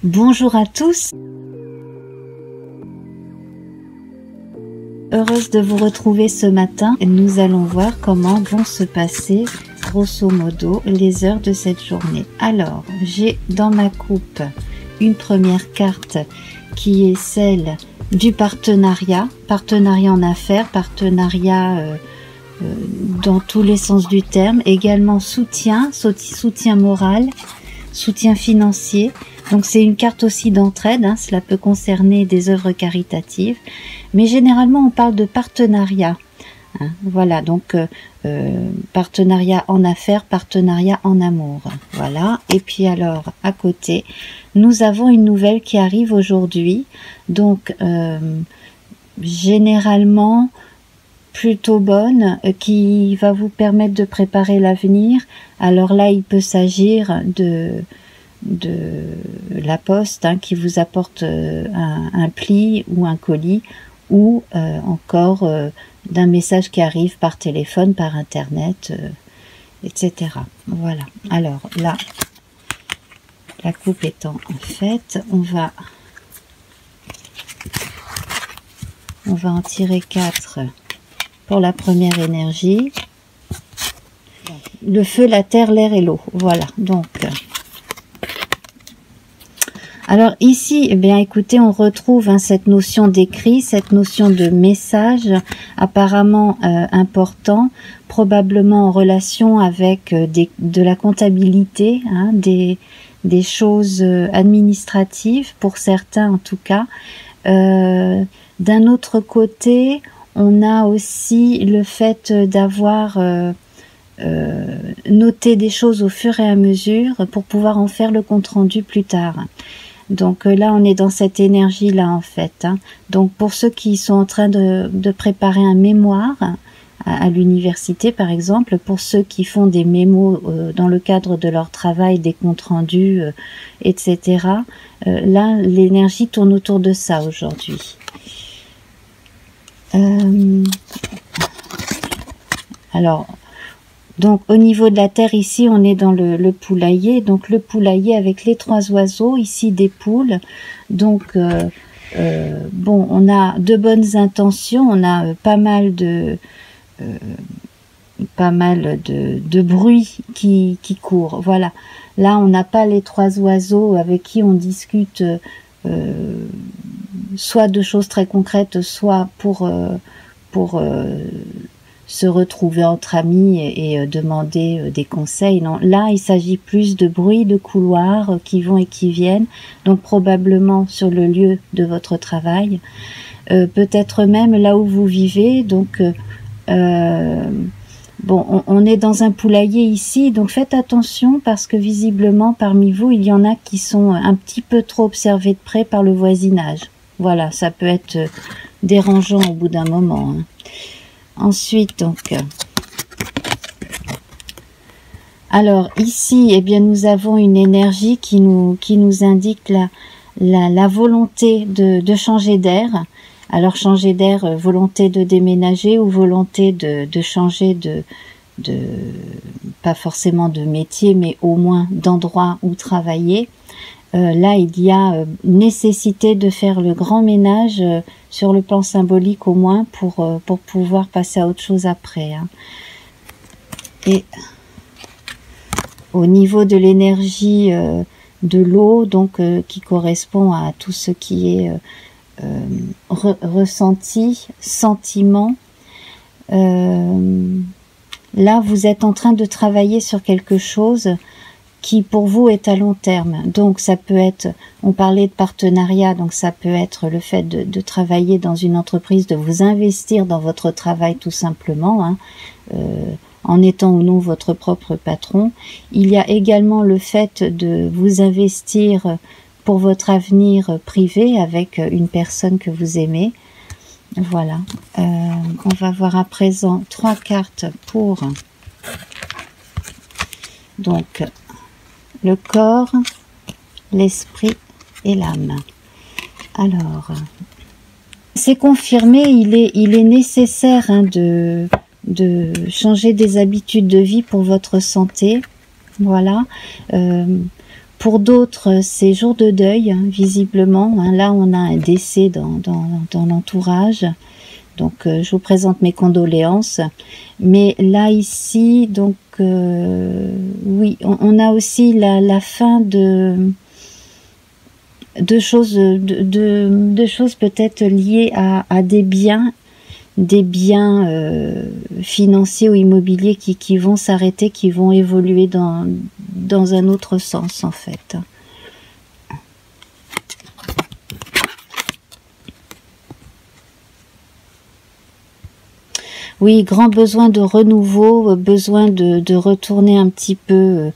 Bonjour à tous. Heureuse de vous retrouver ce matin. Nous allons voir comment vont se passer, grosso modo, les heures de cette journée. Alors, j'ai dans ma coupe une première carte qui est celle du partenariat. Partenariat en affaires, partenariat dans tous les sens du terme. Également soutien moral, soutien financier. Donc c'est une carte aussi d'entraide, hein, cela peut concerner des œuvres caritatives, mais généralement on parle de partenariat. Hein, voilà, donc partenariat en affaires, partenariat en amour. Voilà, et puis alors à côté, nous avons une nouvelle qui arrive aujourd'hui, donc généralement plutôt bonne, qui va vous permettre de préparer l'avenir. Alors là, il peut s'agir de la poste, hein, qui vous apporte un pli ou un colis, ou encore d'un message qui arrive par téléphone, par internet, etc. Voilà. Alors là, la coupe étant faite, on va en tirer 4 pour la première énergie. Le feu, la terre, l'air et l'eau. Voilà. Donc alors ici, eh bien, écoutez, on retrouve, hein, cette notion d'écrit, cette notion de message apparemment important, probablement en relation avec de la comptabilité, hein, des choses administratives, pour certains en tout cas. D'un autre côté, on a aussi le fait d'avoir noté des choses au fur et à mesure pour pouvoir en faire le compte-rendu plus tard. Donc là, on est dans cette énergie-là, en fait. Hein. Donc pour ceux qui sont en train de préparer un mémoire à l'université, par exemple, pour ceux qui font des mémos dans le cadre de leur travail, des comptes rendus, etc., là, l'énergie tourne autour de ça aujourd'hui. Alors, donc au niveau de la terre, ici on est dans le poulailler, donc le poulailler avec les 3 oiseaux, ici des poules. Donc bon, on a de bonnes intentions, on a pas mal de bruit qui court. Voilà, là on n'a pas les 3 oiseaux avec qui on discute soit de choses très concrètes, soit pour se retrouver entre amis et demander des conseils. Non, là, il s'agit plus de bruits de couloirs qui vont et qui viennent, donc probablement sur le lieu de votre travail, peut-être même là où vous vivez. Donc, bon, on est dans un poulailler ici, donc faites attention parce que visiblement, parmi vous, il y en a qui sont un petit peu trop observés de près par le voisinage. Voilà, ça peut être dérangeant au bout d'un moment, hein. Ensuite, donc, alors ici, eh bien, nous avons une énergie qui nous indique la volonté de changer d'air. Alors, changer d'air, volonté de déménager ou volonté de changer pas forcément de métier, mais au moins d'endroit où travailler. Là, il y a nécessité de faire le grand ménage sur le plan symbolique au moins pour pouvoir passer à autre chose après. Hein. Et au niveau de l'énergie de l'eau, donc qui correspond à tout ce qui est ressenti, sentiment, là, vous êtes en train de travailler sur quelque chose qui pour vous est à long terme. Donc ça peut être, on parlait de partenariat, donc ça peut être le fait de travailler dans une entreprise, de vous investir dans votre travail tout simplement, hein, en étant ou non votre propre patron. Il y a également le fait de vous investir pour votre avenir privé avec une personne que vous aimez. Voilà. On va voir à présent 3 cartes pour donc le corps, l'esprit et l'âme. Alors, c'est confirmé, il est nécessaire, hein, de changer des habitudes de vie pour votre santé. Voilà. Pour d'autres, c'est jour de deuil, hein, visiblement. Hein. Là, on a un décès dans l'entourage. Donc, je vous présente mes condoléances. Mais là, ici, donc, oui, on a aussi la fin de choses peut-être liées à des biens financiers ou immobiliers qui vont s'arrêter, qui vont évoluer dans un autre sens, en fait. Oui, grand besoin de renouveau, besoin de retourner un petit peu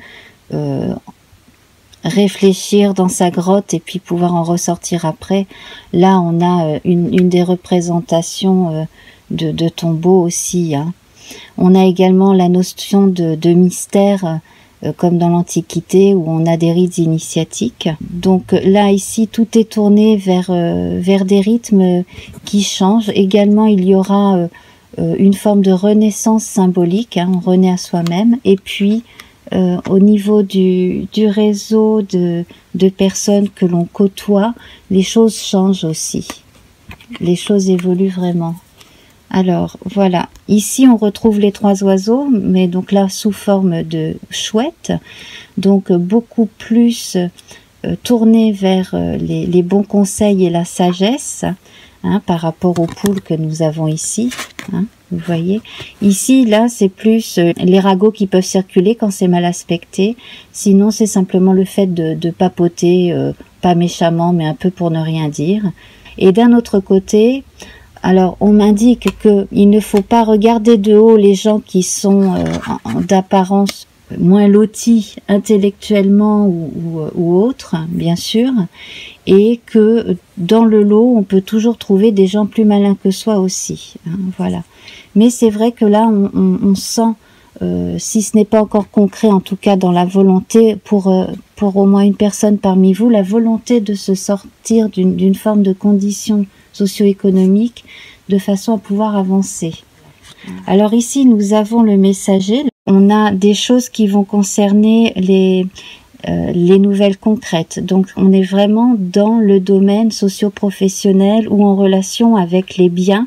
réfléchir dans sa grotte et puis pouvoir en ressortir après. Là, on a une des représentations de tombeaux aussi. Hein. On a également la notion de mystère, comme dans l'Antiquité, où on a des rites initiatiques. Donc là, ici, tout est tourné vers des rythmes qui changent. Également, il y aura une forme de renaissance symbolique, hein, on renaît à soi-même, et puis au niveau du réseau de personnes que l'on côtoie, les choses changent aussi, les choses évoluent vraiment. Alors voilà, ici on retrouve les 3 oiseaux, mais donc là sous forme de chouette, donc beaucoup plus tournés vers les bons conseils et la sagesse, hein, par rapport aux poules que nous avons ici, hein, vous voyez. Ici, là, c'est plus les ragots qui peuvent circuler quand c'est mal aspecté. Sinon, c'est simplement le fait de papoter, pas méchamment, mais un peu pour ne rien dire. Et d'un autre côté, alors, on m'indique qu'il ne faut pas regarder de haut les gens qui sont d'apparence moins lotis intellectuellement ou autres, bien sûr, et que dans le lot, on peut toujours trouver des gens plus malins que soi aussi. Hein, voilà. Mais c'est vrai que là, on sent, si ce n'est pas encore concret, en tout cas dans la volonté, pour au moins une personne parmi vous, la volonté de se sortir d'une forme de condition socio-économique de façon à pouvoir avancer. Alors ici, nous avons le messager. On a des choses qui vont concerner les nouvelles concrètes. Donc, on est vraiment dans le domaine socio-professionnel ou en relation avec les biens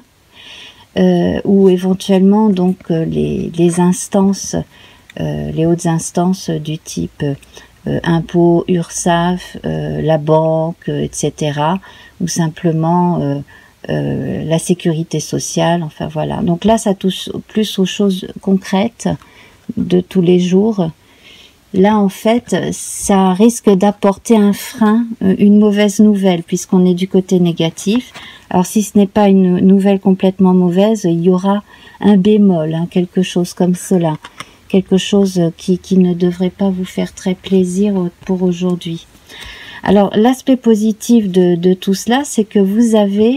ou éventuellement donc les instances, les hautes instances du type impôts, URSSAF, la banque, etc. ou simplement la sécurité sociale, enfin voilà. Donc là, ça touche plus aux choses concrètes de tous les jours. Là, en fait, ça risque d'apporter un frein, une mauvaise nouvelle, puisqu'on est du côté négatif. Alors, si ce n'est pas une nouvelle complètement mauvaise, il y aura un bémol, hein, quelque chose comme cela. Quelque chose qui ne devrait pas vous faire très plaisir pour aujourd'hui. Alors, l'aspect positif de tout cela, c'est que vous avez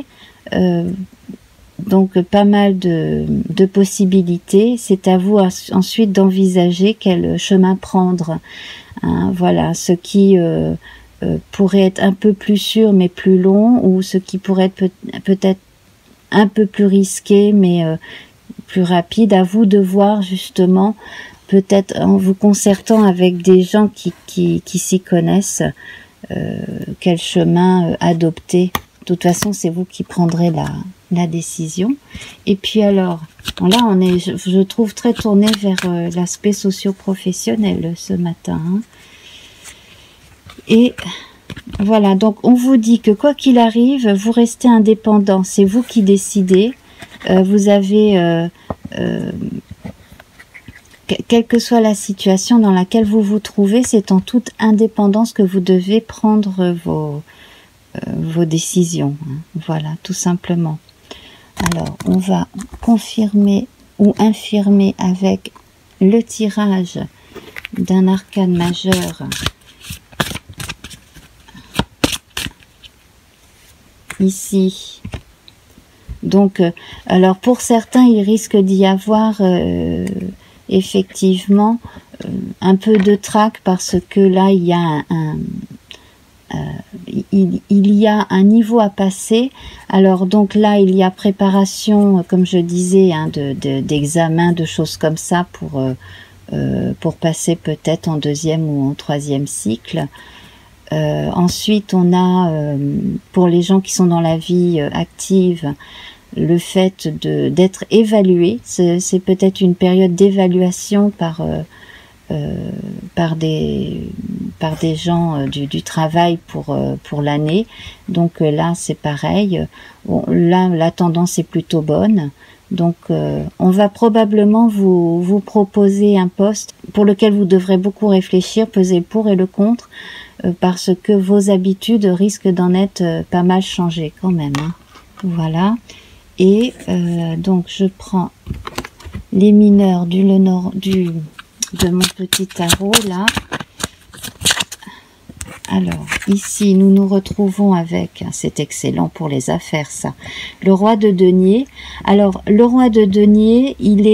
donc pas mal de possibilités. C'est à vous ensuite d'envisager quel chemin prendre. Hein, voilà, ce qui pourrait être un peu plus sûr mais plus long, ou ce qui pourrait être peut-être un peu plus risqué mais plus rapide. À vous de voir justement, peut-être en vous concertant avec des gens qui s'y connaissent, quel chemin adopter. De toute façon, c'est vous qui prendrez la décision. Et puis alors, là, on est, je trouve, très tourné vers l'aspect socio-professionnel ce matin. Hein. Et voilà, donc on vous dit que quoi qu'il arrive, vous restez indépendant. C'est vous qui décidez. Vous avez, quelle que soit la situation dans laquelle vous vous trouvez, c'est en toute indépendance que vous devez prendre vos décisions. Hein. Voilà, tout simplement. Alors, on va confirmer ou infirmer avec le tirage d'un arcane majeur. Ici. Donc, alors pour certains, il risque d'y avoir effectivement un peu de trac, parce que là, il y a il y a un niveau à passer. Alors donc là, il y a préparation, comme je disais, hein, d'examen, de choses comme ça pour passer peut-être en 2e ou en 3e cycle. Ensuite, on a, pour les gens qui sont dans la vie active, le fait d'être évalué. C'est peut-être une période d'évaluation par des gens du travail pour l'année. Donc là, c'est pareil. Bon, là, la tendance est plutôt bonne. Donc, on va probablement vous proposer un poste pour lequel vous devrez beaucoup réfléchir, peser le pour et le contre, parce que vos habitudes risquent d'en être pas mal changées quand même. Hein. Voilà. Et donc, je prends les mineurs de mon petit tarot là. Alors, ici, nous nous retrouvons avec, c'est excellent pour les affaires ça, le roi de denier. Alors, le roi de denier, il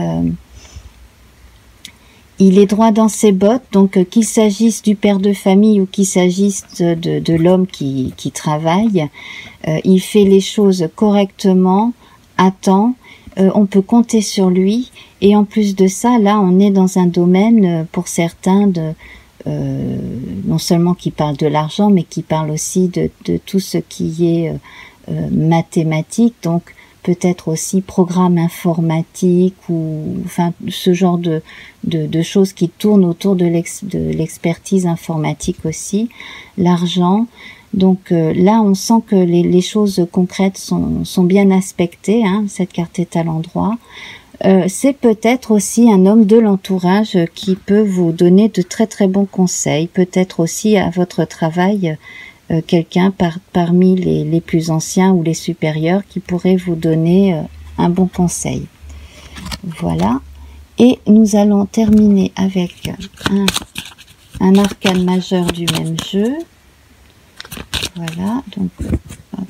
est droit dans ses bottes, donc qu'il s'agisse du père de famille ou qu'il s'agisse de l'homme qui travaille, il fait les choses correctement, à temps, on peut compter sur lui, et en plus de ça, là, on est dans un domaine, pour certains, non seulement qui parle de l'argent, mais qui parle aussi de tout ce qui est mathématique, donc peut-être aussi programme informatique ou enfin ce genre de choses qui tournent autour de l'expertise informatique aussi, l'argent. Donc là, on sent que les choses concrètes sont bien aspectées, hein, cette carte est à l'endroit. C'est peut-être aussi un homme de l'entourage qui peut vous donner de très très bons conseils, peut-être aussi à votre travail, quelqu'un parmi les plus anciens ou les supérieurs qui pourrait vous donner un bon conseil. Voilà. Et nous allons terminer avec un arcane majeur du même jeu. Voilà, donc hop.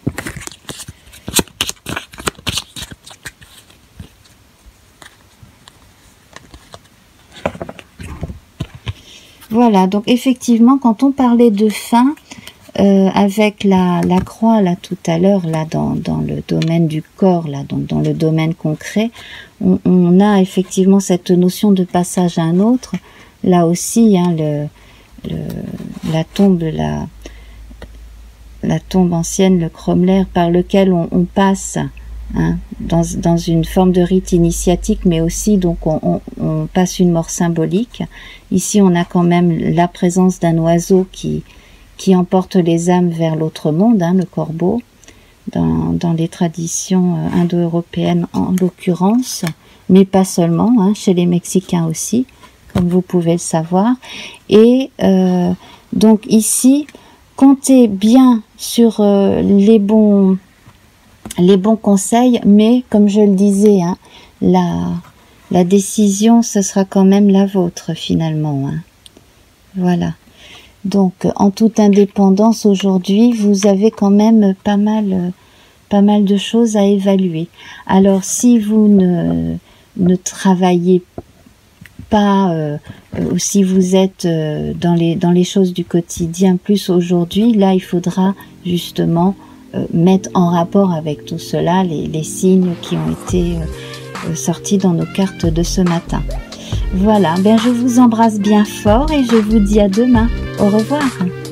Voilà, donc effectivement, quand on parlait de fin, avec la croix là tout à l'heure, là dans le domaine du corps, là dans le domaine concret, on a effectivement cette notion de passage à un autre. Là aussi, hein, la tombe ancienne, le cromlech, par lequel on passe, hein, dans une forme de rite initiatique, mais aussi donc on passe une mort symbolique. Ici, on a quand même la présence d'un oiseau qui emporte les âmes vers l'autre monde, hein, le corbeau, dans les traditions indo-européennes en l'occurrence, mais pas seulement, hein, chez les Mexicains aussi, comme vous pouvez le savoir. Et donc ici, comptez bien sur les bons conseils, mais comme je le disais, hein, la décision, ce sera quand même la vôtre finalement. Hein. Voilà. Donc, en toute indépendance, aujourd'hui, vous avez quand même pas mal de choses à évaluer. Alors, si vous ne travaillez pas, ou si vous êtes dans les choses du quotidien, plus aujourd'hui, là, il faudra justement mettre en rapport avec tout cela les signes qui ont été sortis dans nos cartes de ce matin. Voilà, ben je vous embrasse bien fort et je vous dis à demain. Au revoir.